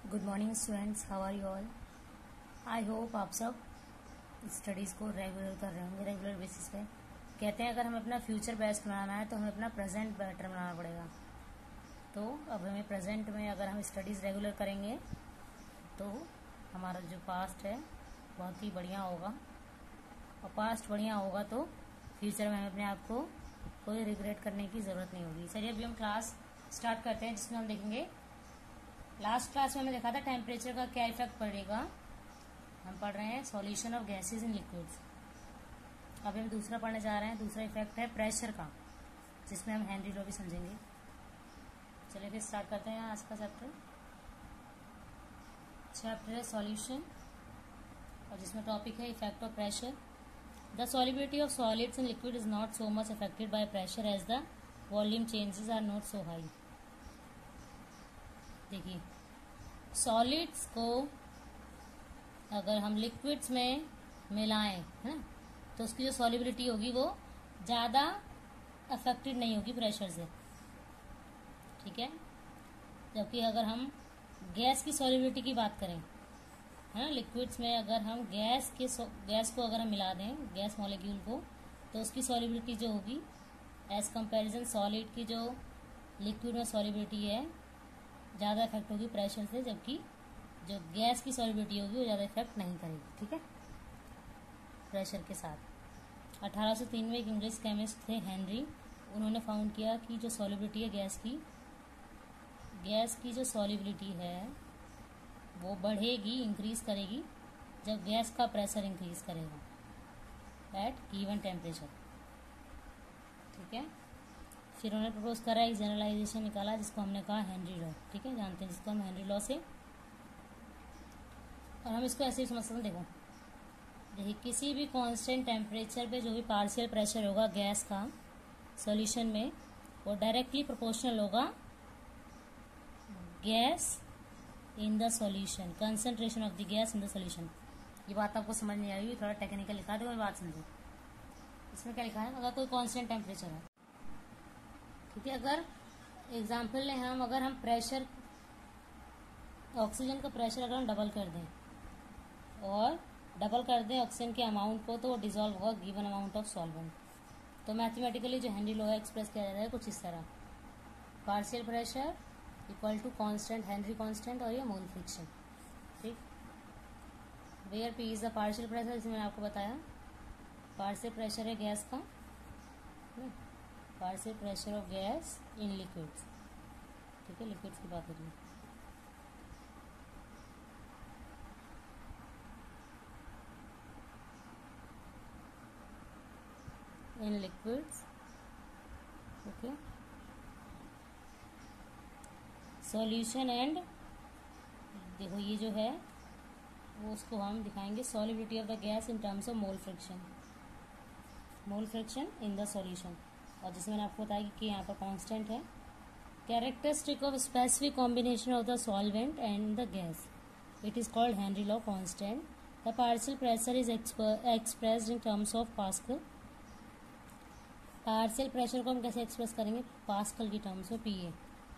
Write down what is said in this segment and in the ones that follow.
Good morning students, how are you all. I hope आप सब studies को regular कर रहे होंगे, रेगुलर बेसिस पे। कहते हैं अगर हमें अपना फ्यूचर बेस्ट बनाना है तो हमें अपना प्रेजेंट बेटर बनाना पड़ेगा। तो अब हमें प्रेजेंट में अगर हम स्टडीज़ रेगुलर करेंगे तो हमारा जो पास्ट है बहुत ही बढ़िया होगा, और पास्ट बढ़िया होगा तो फ्यूचर में हमें अपने आप को कोई रिग्रेट करने की ज़रूरत नहीं होगी। चलिए अभी हम क्लास स्टार्ट करते हैं, जिसमें हम देखेंगे लास्ट क्लास में हमने देखा था टेम्परेचर का क्या इफेक्ट पड़ेगा। हम पढ़ रहे हैं solution of gases in liquids. अभी हम दूसरा पढ़ने जा रहे हैं। दूसरा इफेक्ट है प्रेशर का, जिसमें हम हेनरी लॉ भी समझेंगे। चलिए फिर स्टार्ट करते हैं आज का चैप्टर। चैप्टर है सॉल्यूशन, और जिसमें टॉपिक है effect of pressure. The solubility of solids in liquid is not so much affected by pressure as the volume changes are not so high. देखिए, सॉलिड्स को अगर हम लिक्विड्स में मिलाएं, है ना, तो उसकी जो सॉलिबिलिटी होगी वो ज़्यादा अफेक्टेड नहीं होगी प्रेशर से, ठीक है। जबकि अगर हम गैस की सॉलिबिलिटी की बात करें, है ना, लिक्विड्स में अगर हम गैस को अगर हम मिला दें, गैस मॉलिक्यूल को, तो उसकी सॉलिबिलिटी जो होगी एज कंपैरिजन सॉलिड की जो लिक्विड में सॉलिबिलिटी है ज़्यादा इफेक्ट होगी प्रेशर से, जबकि जो गैस की सॉलिबिलिटी होगी वो ज़्यादा इफेक्ट नहीं करेगी, ठीक है, प्रेशर के साथ। 1803 में एक इंग्लिश केमिस्ट थे हेनरी, उन्होंने फाउंड किया कि जो सॉलिबिलिटी है गैस की जो सॉलिबिलिटी है वो बढ़ेगी, इंक्रीज करेगी जब गैस का प्रेशर इंक्रीज करेगा एट गिवन टेम्परेचर, ठीक है। फिर उन्होंने प्रपोज करा, एक जनरलाइजेशन निकाला जिसको हमने कहा हेनरी लॉ, ठीक है, जानते हैं जिसको हम हेनरी लॉ से। और हम इसको ऐसे ही समझ सकते हैं। देखिए, किसी भी कांस्टेंट टेम्परेचर पे जो भी पार्शियल प्रेशर होगा गैस का सॉल्यूशन में, वो डायरेक्टली प्रोपोर्शनल होगा gas in the solution, concentration of the gas in the solution. ये बात आपको समझ नहीं आ रही, थोड़ा टेक्निकल लिखा दो, ये बात समझो। इसमें क्या लिखा है, अगर कोई कांस्टेंट टेम्परेचर है, ठीक है, अगर एग्जाम्पल लें हम, अगर हम प्रेशर, ऑक्सीजन का प्रेशर अगर हम डबल कर दें और डबल कर दें ऑक्सीजन के अमाउंट को, तो वो डिजोल्व होगा गिवन अमाउंट ऑफ सॉल्वेंट। तो मैथमेटिकली जो हेनरी लॉ है एक्सप्रेस किया जाता है कुछ इस तरह, partial pressure equal to constant Henry constant और ये मोल फ्रिक्शन, ठीक। Where P is the partial pressure, जिसमें मैंने आपको बताया पार्शियल प्रेशर है गैस का, partial pressure of gas in liquids, ठीक है, लिक्विड्स की बात हो रही है। In liquids, okay, solution and, देखो ये जो है वो उसको हम दिखाएंगे solubility of the gas in terms of mole fraction in the solution. और जिसमें मैंने आपको बताया कि यहाँ पर कांस्टेंट है। Characteristic of specific combination of the solvent and the gas, it is called Henry law constant. The partial pressure is expressed in terms of pascal. Partial pressure को हम कैसे एक्सप्रेस करेंगे, पास्कल की टर्म्स में, पीए।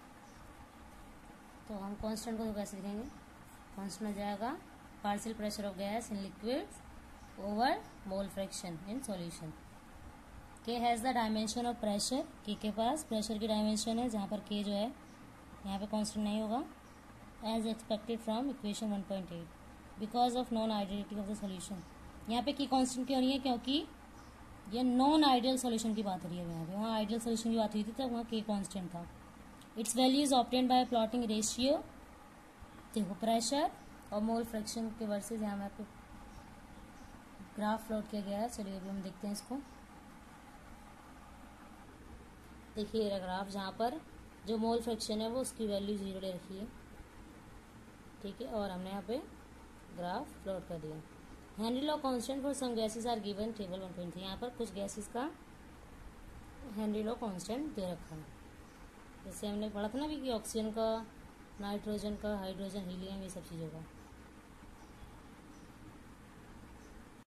तो हम constant को तो कैसे लिखेंगे, कांस्टेंट हो जाएगा partial pressure of gas in liquids over mole fraction in solution. K has the dimension of pressure, के पास प्रेशर की डायमेंशन है, जहाँ पर के जो है यहाँ पे कांस्टेंट नहीं होगा, as expected from equation 1.8 because of non ideality of the solution. यहाँ पे की कांस्टेंट क्यों नहीं है, क्योंकि ये नॉन आइडियल सॉल्यूशन की बात हो रही है यहाँ पे। वहाँ आइडियल सॉल्यूशन की बात हुई थी तब वहाँ के कांस्टेंट था। Its value is obtained by plotting ratio, देखो प्रेशर और मोल फ्रैक्शन के वर्सेज यहाँ में आपको ग्राफ प्लॉट किया गया है। चलिए अभी हम देखते हैं इसको। देखिए ये ग्राफ, जहाँ पर जो मोल फ्रैक्शन है वो उसकी वैल्यू 0 ले रखी है, ठीक है, और हमने यहाँ पे ग्राफ प्लॉट कर दिया। Henry law constant for some gases are given table 1.3। यहाँ पर कुछ गैसेस का हेनरी लॉ कांस्टेंट दे रखा है। जैसे हमने पढ़ा था ना भी कि ऑक्सीजन का, नाइट्रोजन का, हाइड्रोजन, हीलियम, ये सब चीज़ों का।